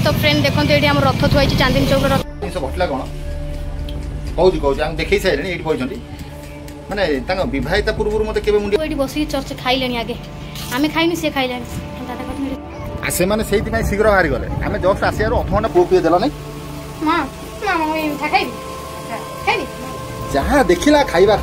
तो फ्रेंड देखो ये आम रथ थुआई चांदनी चौक रथ घटला कौन कौच कौच आम देखे सारे ये बही माने बहिता पूर्व मत के मुंडी बस चर्च खाइले आगे आम खाइनी सी खाइले से मैंने से शीघ्र बाहरी गले आम जस्ट आसार अधघंटा पुओ पी देल जहाँ देखला खाइबा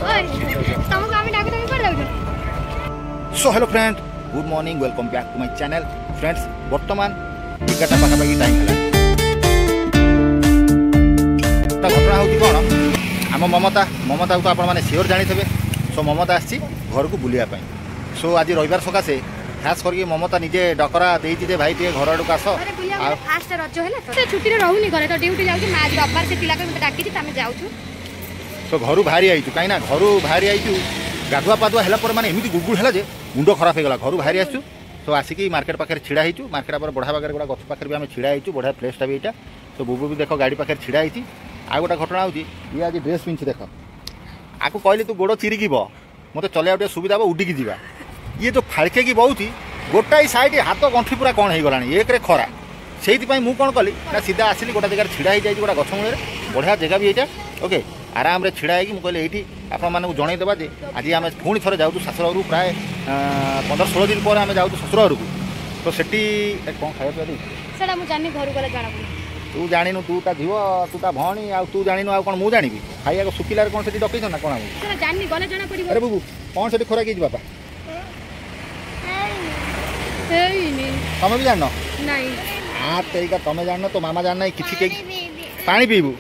so hello friend good morning welcome back to my channel friends वर्तमान 11टा पाखापाखि टाइम है घटना हूँ कौन आम ममता ममता तो आप सियोर जानी थे सो ममता आसी घर को बुलायापी सो आज रविवार सकाशे खास करके ममता निजे डकरा दे भाई टे घर आड़ आस फास्ट रज है छुट्टी रहूनी घरे तो ड्यूटी जाऊँ रविवार से पिला डाकी जाऊँ सो घर बाहरी आईचु कहीं घर बाहरी आईचु गाधुआ पाधुआ है माने एमती गुड़गुड़ है जे मुंड खराब हो गला घर बाहरी आसु तो आसिकी मार्केट पाखे छिड़ा होइचु मार्केट पर बढ़ा पाखे गोटा गछ पाखे भी आम छिड़ा होइचु बढ़िया प्लेसटा भी यहाँ तो बुबू भी देख गाड़ी पाखे छिड़ा होती आ गोटा घटना होची ये आज ड्रेस पिंधि देख आपको कहले तू गोड़ चिरिकी मत चलैया गोटे सुविधा हम उडिकी जा ये जो फाड़के की बहुत गोटाई साइड हाथ गंठी पूरा कौन हो गला एक खरा से मुझे कौन कली ना सीधा आसिली गोटा जगह छिड़ा हो जाए गोटा गछ मूल बढ़िया जगह भी यहाँ ओके आराम रे छिड़ा होगी मुझे ये आपको जनईदेवा जे आज आम पुणी थे जाऊँ शाशुर घर प्राय 15-16 दिन पर आम जाऊँ शाशुर घर को तो सेठी कौन खाया तू जाणु तू ता झीव तू ता भणी आ तू जाणु आ कौन मुझे जानी खाइया सुखिलार कौन से डकई ना कौन अरे बुबू कौन से खोरा की बापा तुम भी जान आ तेरिका तुम जान तो मामा जान कि पानी पीबू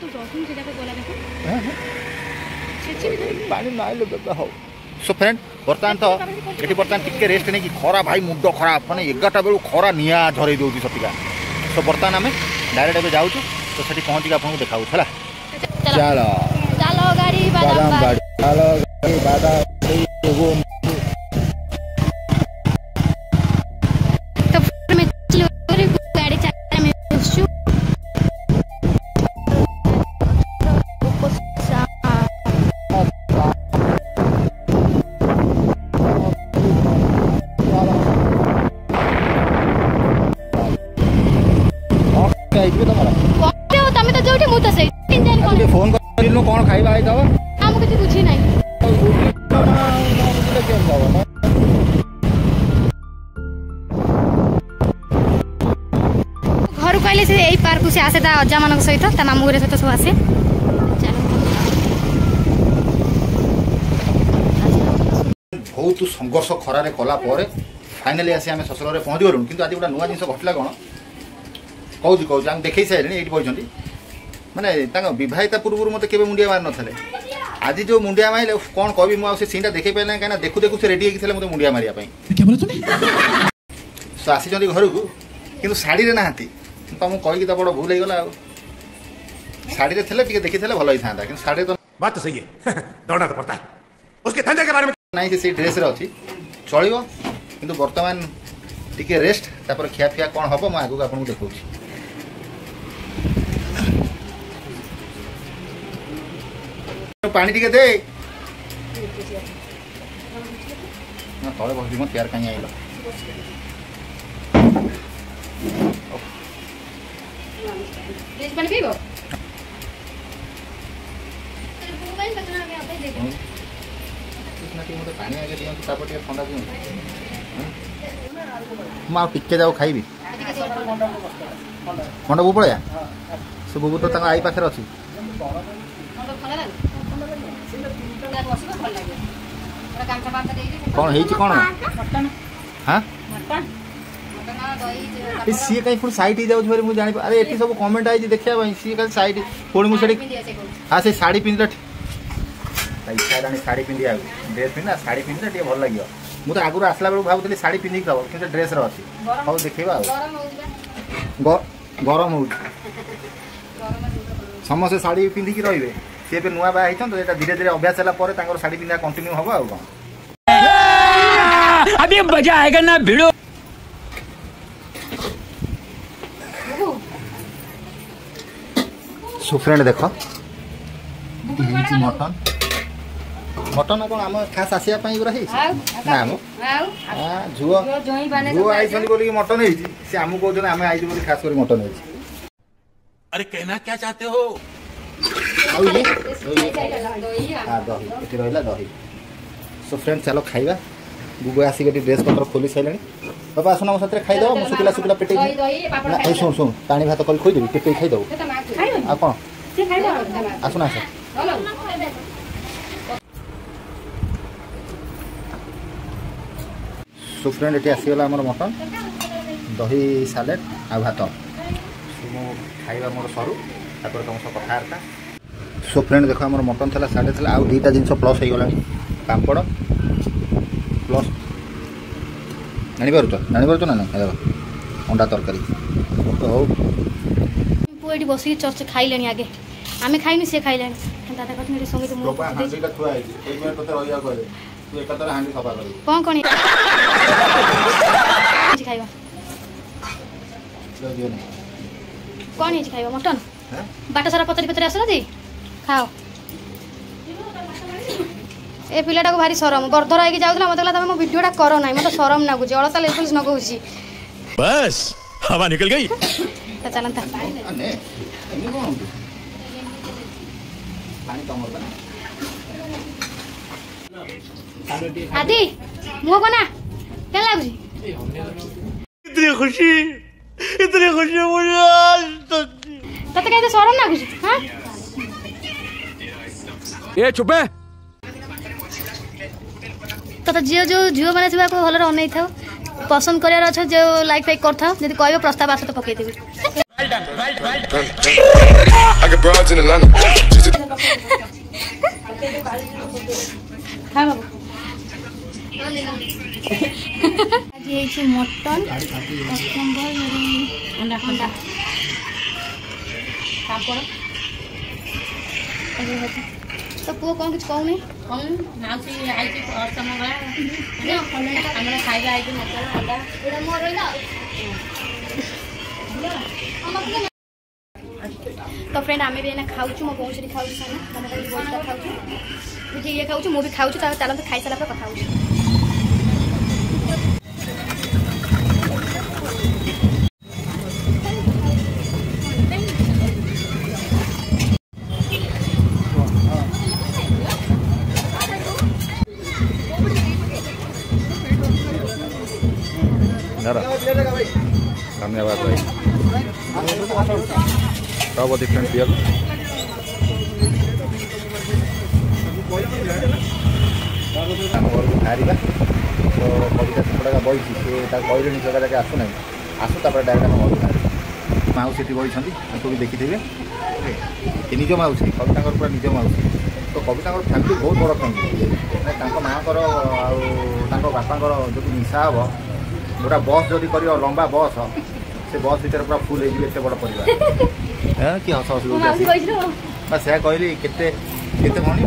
पानी ना हो सो फ्रेंड बर्तमान तो ये बर्तमान टिके रेस्ट नहीं कि खरा भाई मुंड खराब मैंने 11टा बेलू खरा निआ झरई दूसरी सतिका सो बर्तमान आम डायरेक्ट एवं जाऊँ तो सेठी पहुँचिक आपको देखा है चलो चलो गाड़ी बादाम फोन कर कौन खाइबा आई दवा हमको कुछ बुझी नहीं घर को आइले से एई पार्क से आसे ता अज्जा मानक सहित ता मामू रे सहित सब आसे बहुत संघर्ष खरारे कला फाइनाली आसी आम ससुर में पहुँच गलु कि आज गोटा नुआ जिन घटला कौन कौच कौच आम देखई सारे ये बही माने बहिता पूर्व मत के मुंडिया मार नथिले आज जो मुंडिया मारे कौन कहबी मुझे सीनटा देखे पारे कहीं देखू देखू से रेडी होते मतलब मुंडिया मारे सो आसी घर को कि शाड़ी रे ना तुमको कहीकि तो बड़ भूल होगा शाड़ी थे देखी भल होता कि शाड़ी तो बात तो सही है दौड़ना तो पड़ता है उसके धंधे के बारे में नहीं से ड्रेस रे अच्छी चलो किंतु वर्तमान टिके रेस्ट तापर खिया पिया कौन हम मैं आगे आपको देखा पानी टिके दे तले बस मत प्यार कहीं आइल पानी आगे दिखाँ ठंडा दिखाँ मुझे जाऊ खाइबी खंड बू पड़े से बुबू तो आई पाखे अच्छी कौन है कौन हाँ सी कहीं पुणी सैड हो मुझे जानी अरे ये सब कमेंट आई देखा सी कहीं सैड पुणी मुझे हाँ से शाड़ी पिंधला इच्छा है शाड़ी पिंधि ड्रेस पिंधा शाड़ी पिंधले टे भल लगे मुझे आगुरी आसला बेलू भावुली शाड़ी पिंधिक दब कि ड्रेस अच्छी हाँ देखा गरम हो समस्ते शाड़ी पिंधिकी रे सी भी नुआ बाहर तो ये धीरे धीरे अभ्यास है शाड़ी पिंधा कंटिन्यू हम आ कौन अभी मजा आएगा ना भिड़ो सो फ्रेंड देख मटन मटन कौन आम खास आसिया गुरा है ना आम झुओ झुओ आई बोली मटन है से आम कहते आम आई बोली खास कर मटन है। अरे कहना क्या चाहते हो? दही रहा दही। सो फ्रेंड चलो खाइबा गुगु आसिक ड्रेस पत्र खोली सारे बाबा आसना मो साथ खाईदेव मो शुखिला शुखिला पेटे शुण शुण पानी भात कर खोदेवी टेपे खाईदेव आ कौन आसना आस सो फ्रेंड ये आसीगला आमर मटन दही सालेड आ भात खाइबा मोर सरू तापर तुम सब कथबार्ता। सो फ्रेंड देख आम मटन था साढ़े था आउ दुईटा जिन प्लस हो गला पापड़ प्लस जापार ना ना अंडा तरकारी तो हो पुआ ये बस चर्च खाइले आगे आम खाइनी सी खाइले दादा कहते संगे कौन कौन खाइबा कौन है खाइबा मटन बाट सारा पचरी पचरी आस ना खाओ ए पिलाटा को भारी शरम गर्धर आईकी जाऊला मत कहला तुम वीडियोटा कर ना मत शरम नागुची अलता लेवल्स नगौची बस हवा निकल गई तो चलता आदि मुह कोना क्या लागुची इतनी खुशी मुझे आज तते कहते शरम नागुची हां ए चुप है तो झील जो झील मैंने को भल अन था पसंद करार अच्छा जो लाइक फाइक कर था जब कह प्रस्ताव आस तो पकईदेवी आज मटन अंडा पापड़ तो पुओ कौन कुछ कहूनी तो फ्रेंड आम भी खाऊ मो कौन खाऊ खाऊ ये खाऊ मुझे खाऊ चलते खाई सारा कथा धन्यवाद भाई सब डिफरेंट पियल बाहर तो कविता सेपटा बही सी कहले जगह जगह आसुना आसू डायरेक्ट आम घर बाहर माउसी बही भी देखिथे निज माउसी कविता पूरा निज माउसी तो कविता फैमिली बहुत बड़ फैमिली माँ बापा जो मिसा हम गोटा बस जदि कर लंबा बस से बस भर पूरा फुल हो बड़ परिवार कि हस हस से कहली केते भणी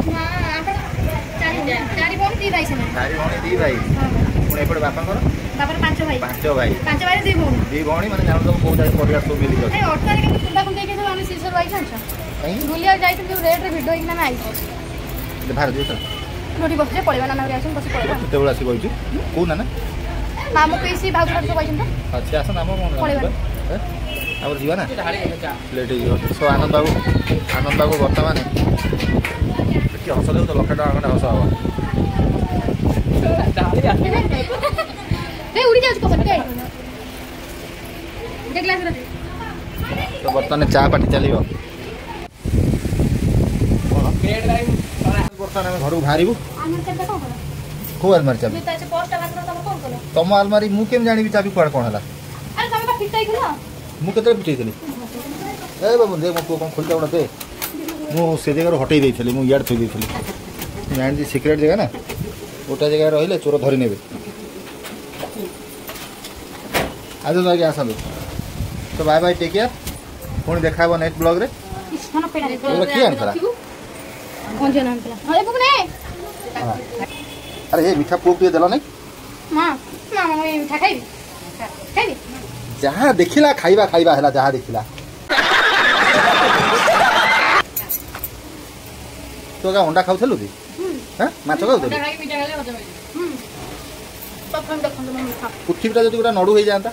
चारि भणी दी भाई पुणी एपटे बापा पांच भाई दी भणी मैंने जान तुम कौ जगह परिवार सब मिली बाहर केत आस कौ ना मामू पीसी भाउज सब आइछन अच्छा आसन नाम आम जीवा ना लेट सो आनंद बाबू बर्तमान हस दे तो लक्षे टाँग हस हवा तो बर्तमान चा पार्टी चलो बर्तमान आम घर को बाहर कौ आलमारी चाबी तुम आलमारी मुझे जानी चाबी कौन कौन है मुझे फिटई ए बाबू दे मो कौन खोलता गोटे दे मुझे जगह हटई देती मुझे यार थी जानी सिक्रेट जगह ना गोटे जगह रही चोर धरी ने आज तो आगे आसतु तो बाय बाय टेक केयर पुणी देखा नेक्स्ट ब्लॉग रे किए आनता अरे ये मीठा पुओ देल नहीं जहाँ देखला खाइबा खाइबा है जहाँ देखला तो क्या अंडा खाऊ कि হ্যাঁ মাছ খাଉଥିଲି ପୃଥିବୀଟା ଯଦି ଗୋଟେ ନଡ଼ୁ ହେଇଯାଆନ୍ତା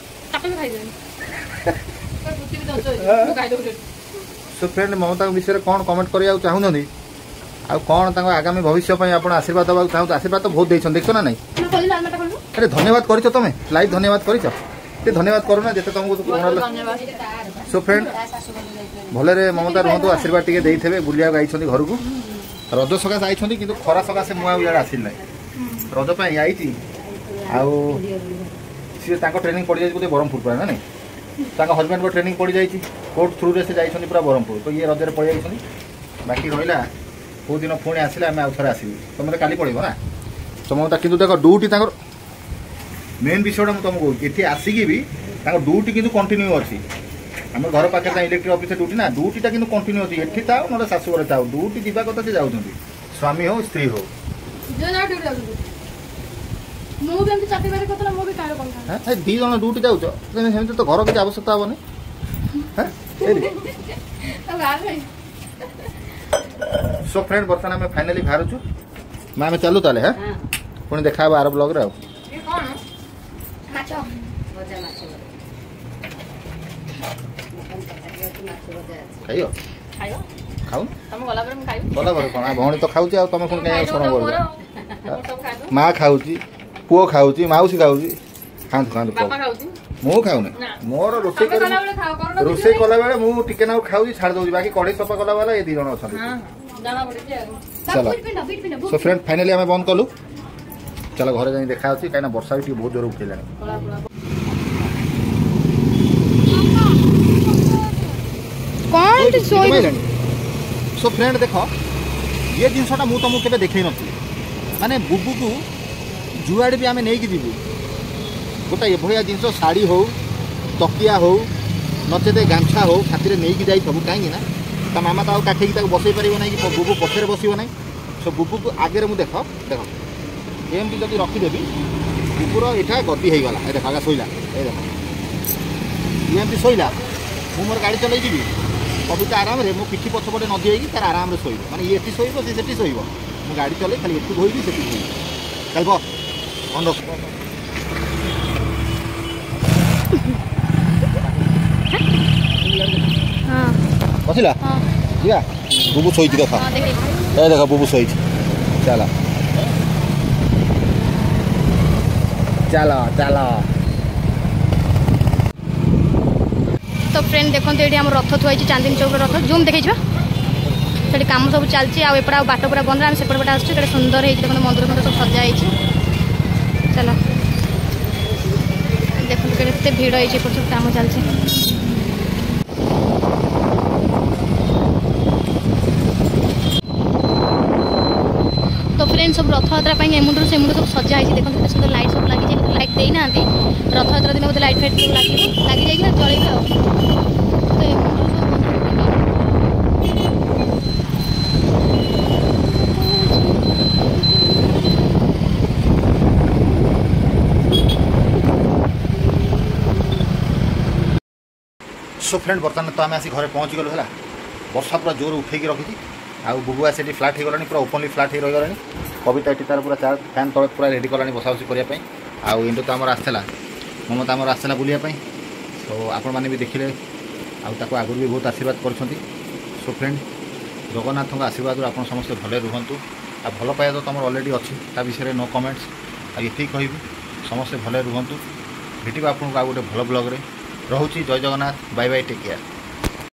ସୋ ଫ୍ରେଣ୍ଡ ମମତାଙ୍କ ବିଷୟରେ କ'ଣ କମେଣ୍ଟ କରିବାକୁ ଚାହୁଁଛନ୍ତି ଆଉ କ'ଣ ତାଙ୍କ ଆଗାମୀ ଭବିଷ୍ୟ ପାଇଁ ଆପଣ ଆଶୀର୍ବାଦ ଦେବାକୁ ଚାହୁଁଛନ୍ତି ଆଶୀର୍ବାଦ ତ ବହୁତ ଦେଇଛନ୍ତି ଦେଖଛ ନା ନାଇଁ ଆରେ ଧନ୍ୟବାଦ କରିଛ ତମେ ଲାଇଭ୍ ଧନ୍ୟବାଦ କରିଛ ଟିକେ ଧନ୍ୟବାଦ କରୁନା ଯେତେ ତମକୁ ସୋ ଫ୍ରେଣ୍ଡ ଭଲରେ ମମତା ରୁହନ୍ତୁ ଆଶୀର୍ବାଦ ଟିକେ ଦେଇଥିବେ ବୁଲିବାକୁ ଆଇଛନ୍ତି ଘରକୁ ରଜ ସକାଶେ ଆଇଛନ୍ତି କିନ୍ତୁ ଖରା ସକାଶେ ମୁଁ ଆଉ ଇଆଡ଼େ ଆସିଲି ନାହିଁ ରଜ ପାଇଁ ଆଇଛି ଆଉ ସିଏ ତାଙ୍କ ଟ୍ରେନିଂ ପଡ଼ିଯାଇଛି ବୋଧେ ବ୍ରହ୍ମପୁର ପୁରା ନା ନାଇଁ ତାଙ୍କ ହଜବେଣ୍ଡଙ୍କ ଟ୍ରେନିଂ ପଡ଼ିଯାଇଛି କୋର୍ଟ ଥ୍ରୁରେ ସେ ଯାଇଛନ୍ତି ପୁରା ବ୍ରହ୍ମପୁର ତ ଇଏ ରଜରେ ପଳେଇ ଯାଇଛନ୍ତି ବାକି ରହିଲା କେଉଁ ଦିନ ପୁଣି ଆସିଲେ ଆମେ ଆଉ ଥରେ ଆସିବୁ ତମେ କାଲି ପଳେଇବ ନା ତମେ କିନ୍ତୁ ଦେଖ ଡ୍ୟୁଟି ତାଙ୍କର ମେନ୍ ବିଷୟଟା ମୁଁ ତମକୁ କହୁଛି ଏଠି ଆସିକି ବି ତାଙ୍କ ଡ୍ୟୁଟି କିନ୍ତୁ କଣ୍ଟିନ୍ୟୁ ଅଛି ଆମ ଘର ପାଖରେ ତା ଇଲେକ୍ଟ୍ରିକ୍ ଅଫିସରେ ଡ୍ୟୁଟି ନା ଡ୍ୟୁଟିଟା କିନ୍ତୁ କଣ୍ଟିନ୍ୟୁ ଅଛି ଏଠି ଥାଉ ନହେଲେ ଶାଶୁଘରେ ଥାଉ ଡ୍ୟୁଟି ଯିବା କଥା ସେ ଯାଉଛନ୍ତି ସ୍ୱାମୀ ହଉ ସ୍ତ୍ରୀ ହଉ ଦି ଜଣ ଡ୍ୟୁଟି ଯାଉଛ ସେମିତି ତ ଘର କିଛି ଆବଶ୍ୟକତା ହବନି ସୋ ଫ୍ରେଣ୍ଡ ବର୍ତ୍ତମାନ ଆମେ ଫାଇନାଲି ବାହାରୁଛୁ ମା ଆମେ ଚାଲୁ ତାହେଲେ ହଁ ପୁଣି ଦେଖା ହବ ଆର ବ୍ଲଗ୍ରେ ଆଉ ଖାଇବ ଖାଉ ଗଲା ପରେ କ'ଣ ଭଉଣୀ ତ ଖାଉଛି ଆଉ ତମେ ପୁଣି କାହିଁ ଶରଣ କରୁଛ ମା ଖାଉଛି ପୁଅ ଖାଉଛି ମାଉସୀ ଖାଉଛି ଖାଆନ୍ତୁ ଖାଆନ୍ତୁ ମୁଁ ଖାଉନି ମୋର ରୋଷେଇ କଲାବେଳେ ମୁଁ ଟିକେ ନାକୁ ଖାଉଛି ଛାଡ଼ି ଦେଉଛି ବାକି କଢ଼େଇ ସଫା କଲାବେଳେ ଏ 2 ଜଣ ଅଛନ୍ତି ଚାଲ ସୋ ଫ୍ରେଣ୍ଡ ଫାଇନାଲି ଆମେ ବନ୍ଦ କଲୁ ଚାଲ ଘରେ ଯାଇ ଦେଖା ଅଛି କାହିଁକିନା ବର୍ଷା ବି ଟିକେ ବହୁତ ଜୋର ଉଠେଇଲାଣି ସୋ ଫ୍ରେଣ୍ଡ ଦେଖ ଏ ଜିନିଷଟା ମୁଁ ତମକୁ କେବେ ଦେଖେଇ ନଥିଲି ମାନେ ବୁବୁକୁ ଯୁଆଡ଼େ ବି ଆମେ ନେଇକି ଯିବୁ ଗୋଟେ ଏଭଳିଆ ଜିନିଷ ଶାଢ଼ୀ ହଉ ତକିଆ ହଉ ନଚେତ ଗାମଛା ହଉ ସାଥିରେ ନେଇକି ଯାଇଥିବୁ କାହିଁକି ନା ତା ମାମା ତ ଆଉ କାଖେଇକି ତାକୁ ବସେଇ ପାରିବ ନାହିଁ କି ବୁବୁ ପଛରେ ବସିବ ନାହିଁ ସୋ ବୁବୁକୁ ଆଗରେ ମୁଁ ଦେଖ ଏମିତି ଯଦି ରଖିଦେବି ବୁବୁର ଏଇଟା ଗତି ହେଇଗଲା ଏ ଦେଖ ଆଗା ଶୋଇଲା ଏ ଦେଖ ଏମିତି ଶୋଇଲା ମୁଁ ମୋର ଗାଡ଼ି ଚଲେଇ ଯିବି କବିତା ଆରାମରେ ମୁଁ ପିଠି ପଛପଟେ ନ ଦେଇକି ତାର ଆରାମରେ ଶୋଇବ ମାନେ ଇଏ ଏଠି ଶୋଇବ ସେ ସେଠି ଶୋଇବ ମୁଁ ଗାଡ଼ି ଚଲେଇ ଖାଲି ଏଠି ଧୋଇବି ସେଠି ଧୋଇବି ଚାଲିବ ମନ ରଖ ବସିଲା ଯିବା ବୁବୁ ଶୋଇଛି ଦେଖ ଏ ଦେଖ ବୁବୁ ଶୋଇଛି ଚାଲ ଚାଲ ଚାଲ ତ ଫ୍ରେଣ୍ଡ ଦେଖନ୍ତୁ ଏଠି ଆମର ରଥ ଥୁଆ ହେଇଛି ଚାନ୍ଦିନୀ ଚୌକର ରଥ ଜୁମ୍ ଦେଖେଇଯିବା ସେଠି କାମ ସବୁ ଚାଲିଛି ଆଉ ଏପଟେ ଆଉ ବାଟ ପୁରା ବନ୍ଦ ଆମେ ସେପଟେ ପଟେ ଆସୁଛୁ ସେଠି ସୁନ୍ଦର ହେଇଛି ଦେଖନ୍ତୁ ମନ୍ଦିର ଫନ୍ଦିର ସବୁ ସଜା ହେଇଛି ଚାଲ ଦେଖନ୍ତୁ କେତେ ଭିଡ଼ ହେଇଛି ଏପଟେ ସବୁ କାମ ଚାଲିଛି तो फ्रेंड सब रथयात्रा एमुंडू से मुंड सब सजा है देखो केते सुंदर लाइट सब लगी लाइट देना रथयात्रा दिन बोलते लाइट फाइट सब लगे जाए जलेबे सो फ्रेंड बर्तमान तो आम आसी घरे पहुँची गलु है वर्षा पूरा जोर उठेकी रखी आउ बुबुआ से फ्लाट हो गलानी पूरा ओपनली फ्लाट हो रही कविता ये तार पूरा चार फैन तले पूरा रेडी कलानी बसा बसी करने आउ इंडो तो आमर आसला ममता आमर आसला बुलायापी सो आपण मैंने भी देखिले आगुरी भी बहुत आशीर्वाद कर सो फ्रेंड जगन्नाथ आशीर्वाद आप समस्त भले रुहतु आ भल पाया तो तुम अलरेडी अच्छी ता विषय नो कमेंट्स ये कहि समस्ते भले रुहतु भेट आपको आ गए भल ब्लॉग रे रोची जय Jagannath bye bye take care.